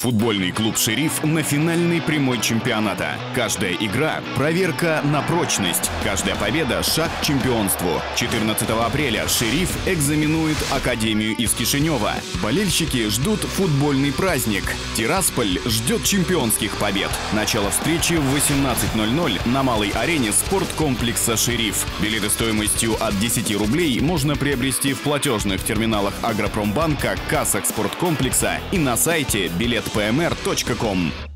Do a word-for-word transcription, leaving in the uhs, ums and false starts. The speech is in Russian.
Футбольный клуб «Шериф» на финальной прямой чемпионата. Каждая игра – проверка на прочность. Каждая победа – шаг к чемпионству. четырнадцатого апреля «Шериф» экзаменует Академию из Кишинева. Болельщики ждут футбольный праздник. Тирасполь ждет чемпионских побед. Начало встречи в восемнадцать ноль ноль на малой арене спорткомплекса «Шериф». Билеты стоимостью от десяти рублей можно приобрести в платежных терминалах Агропромбанка, кассах спорткомплекса и на сайте билет пэ эм эр точка ком.